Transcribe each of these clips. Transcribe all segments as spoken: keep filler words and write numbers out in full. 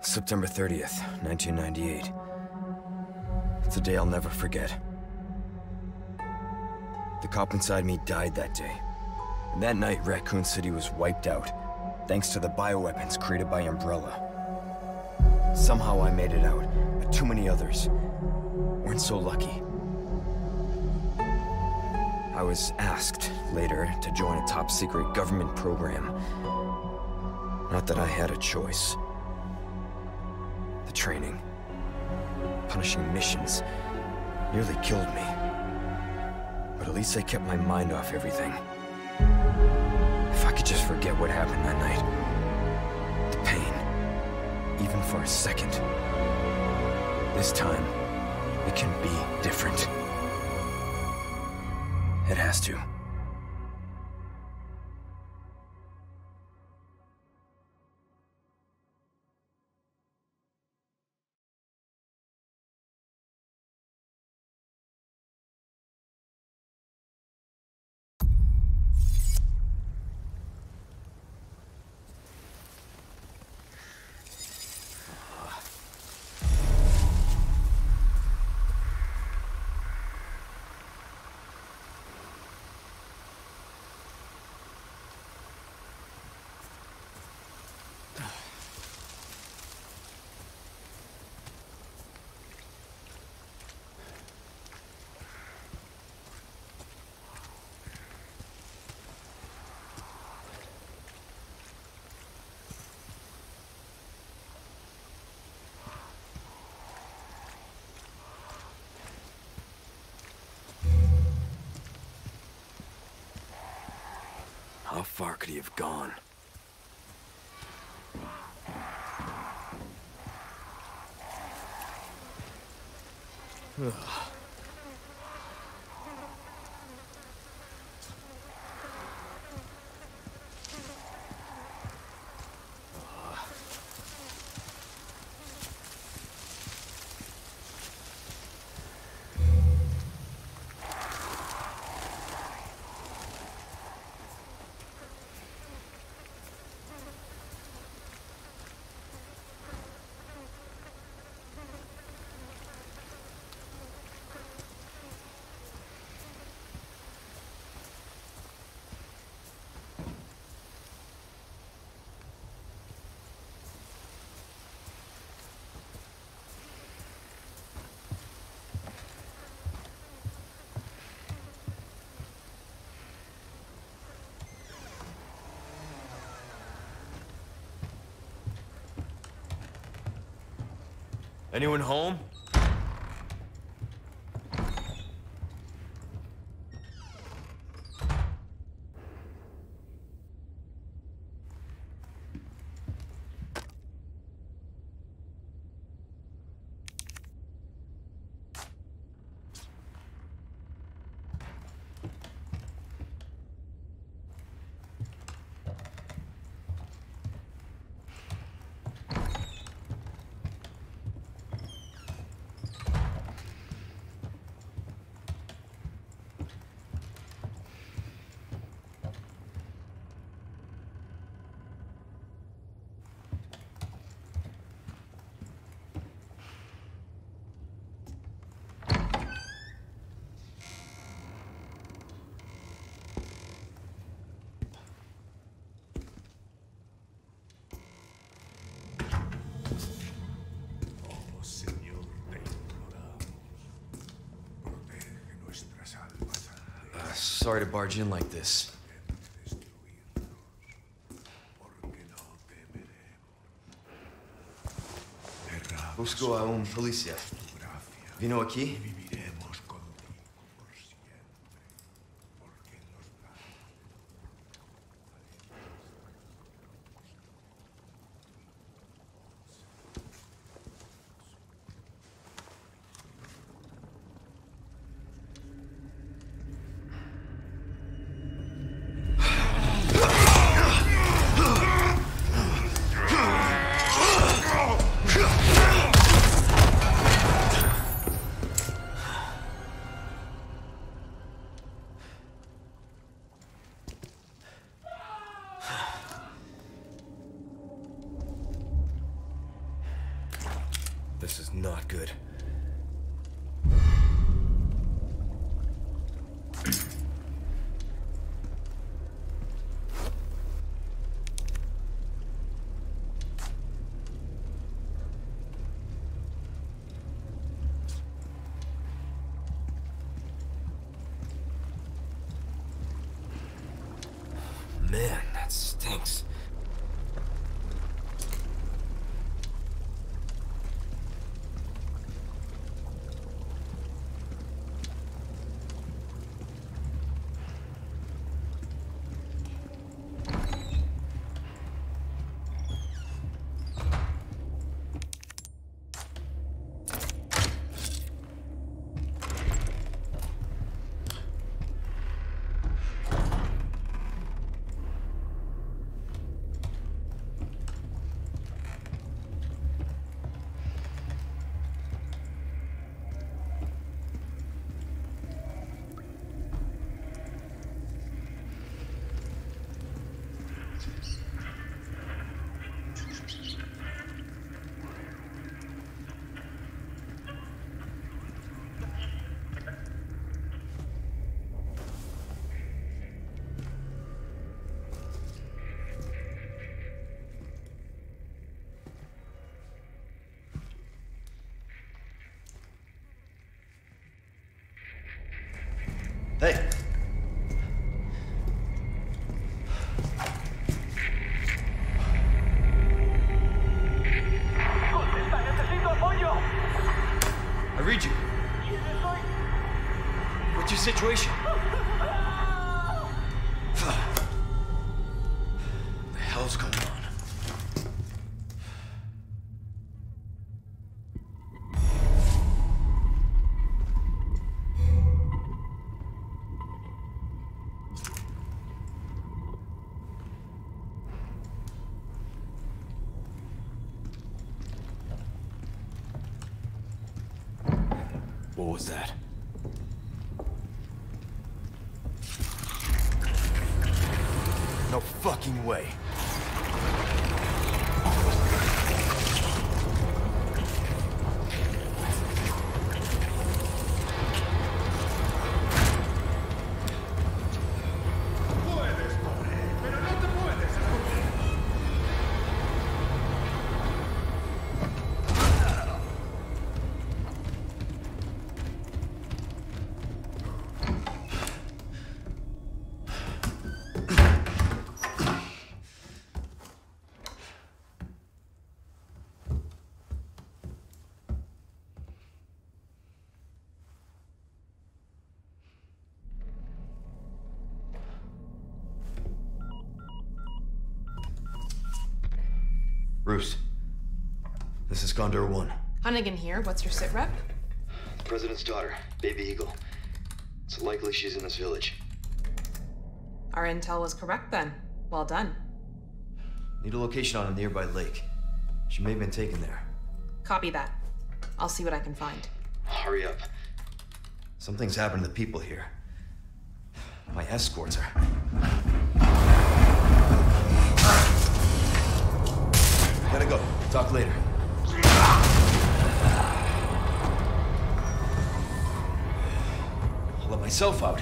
September thirtieth, nineteen ninety-eight. It's a day I'll never forget. The cop inside me died that day. And that night, Raccoon City was wiped out, thanks to the bioweapons created by Umbrella. Somehow I made it out, but too many others weren't so lucky. I was asked later to join a top-secret government program. Not that I had a choice. The training, punishing missions, nearly killed me. But at least I kept my mind off everything. If I could just forget what happened that night, the pain, even for a second. This time, it can be different. It has to. How far could he have gone? Ugh. Anyone home? Sorry to barge in like this. Busco a un policía. Vino aquí? This is not good. Man, that stinks. Hey! ¡Contesta, necesito apoyo! I read you. ¿Quién soy? What's your situation? What the hell's going on? What was that? No fucking way. Bruce, this is Condor One. Hunnigan here. What's your sit rep? The President's daughter, Baby Eagle. It's likely she's in this village. Our intel was correct then. Well done. Need a location on a nearby lake. She may have been taken there. Copy that. I'll see what I can find. Hurry up. Something's happened to the people here. My escorts are... Gotta go. Talk later. I'll let myself out.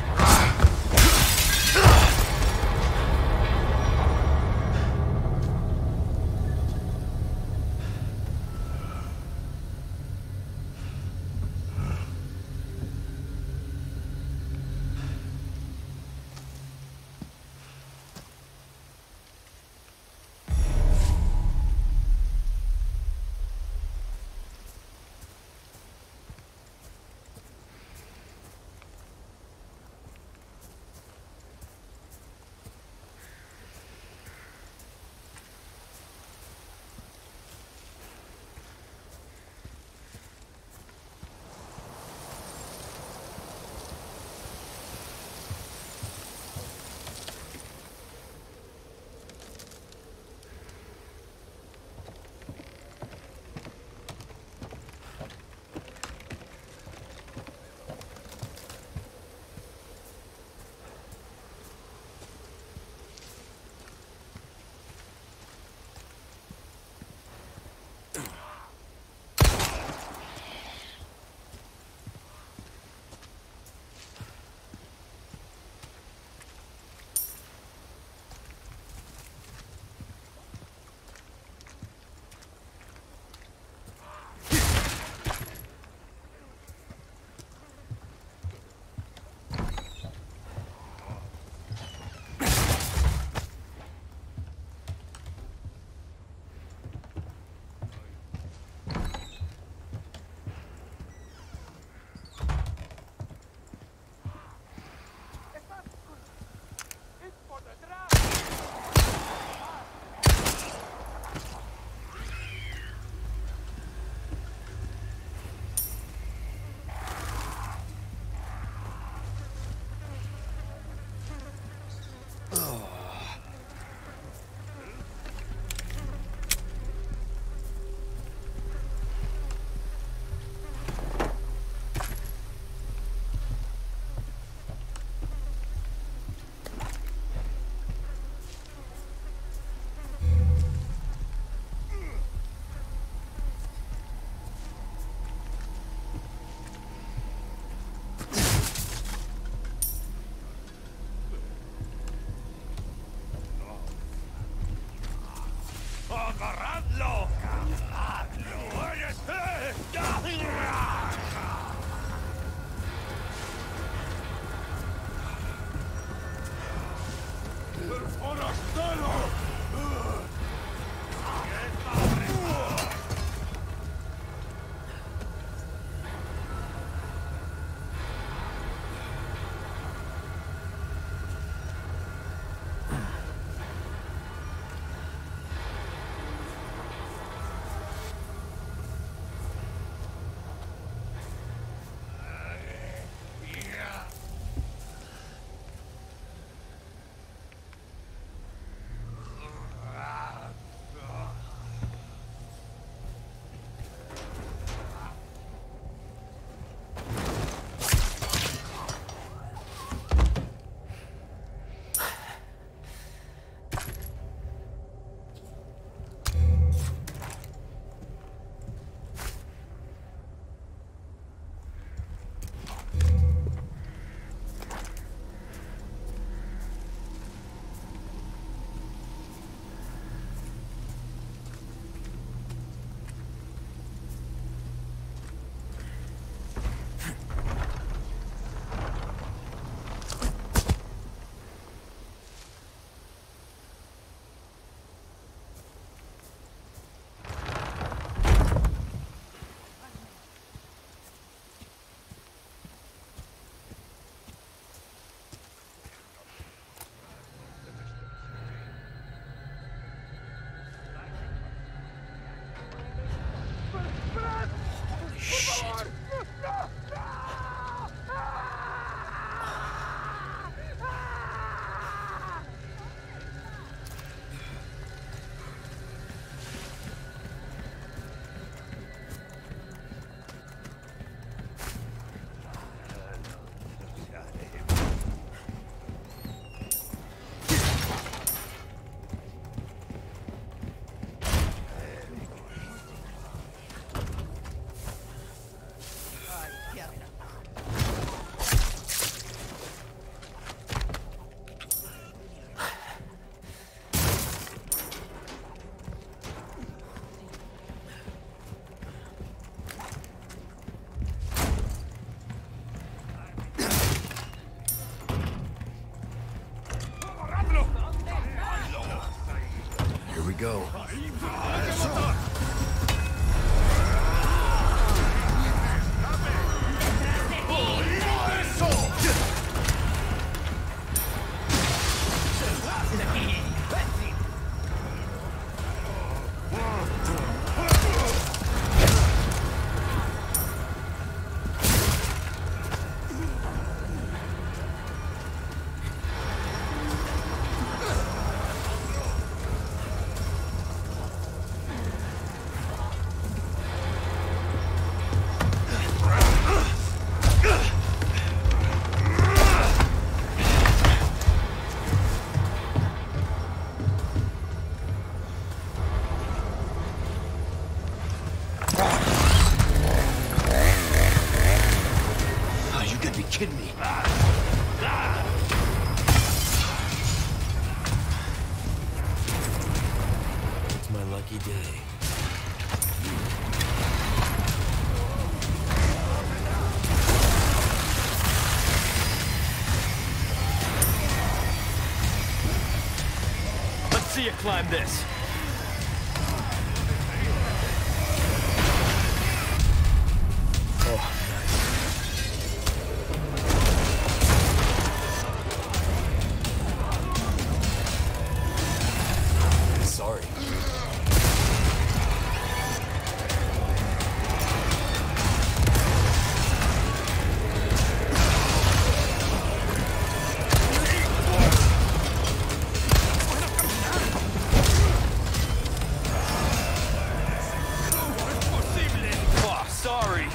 climb this. Oh, nice. Sorry. Oh, sorry.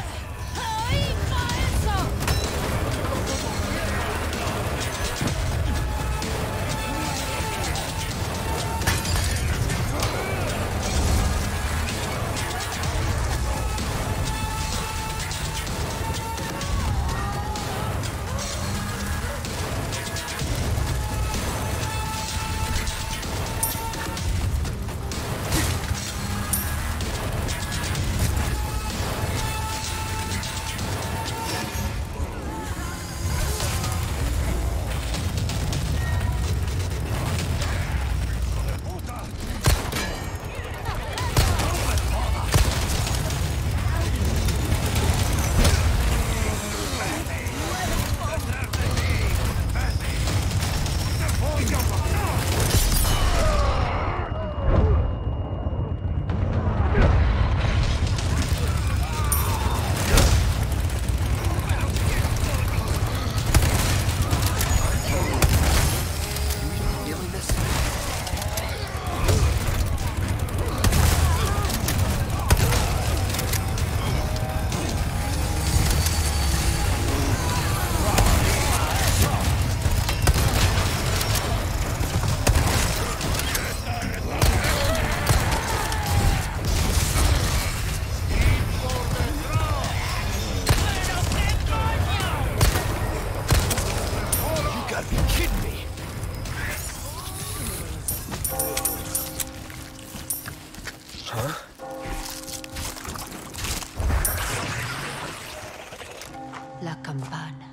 La campana.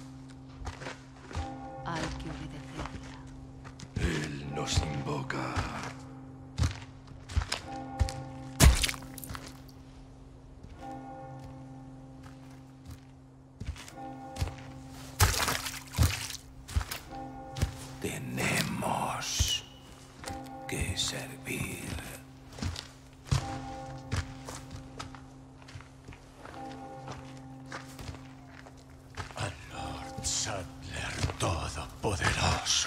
Hay que obedecerla. Él nos invoca. Tenemos que servir. Al Lord Sadler Todopoderoso.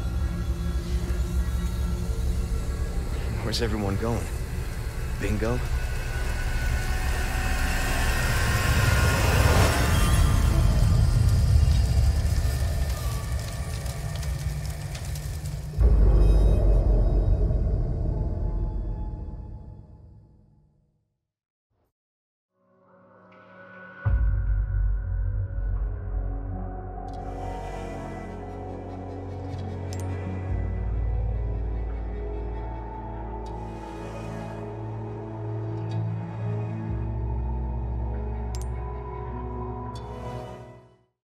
Where's everyone going? Bingo?